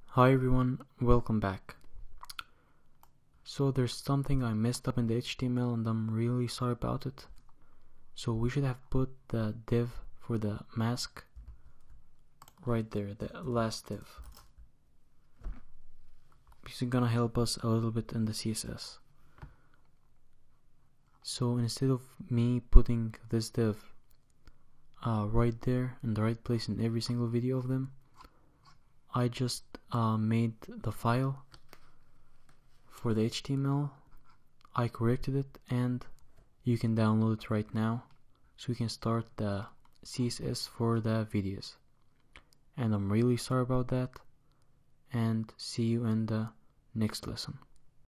Hi everyone, welcome back. So there's something I messed up in the HTML and I'm really sorry about it. So we should have put the div for the mask right there, the last div. This is gonna help us a little bit in the CSS. So instead of me putting this div right there in the right place in every single video of them, I just made the file for the HTML, I corrected it, and you can download it right now so we can start the CSS for the videos. And I'm really sorry about that, and see you in the next lesson.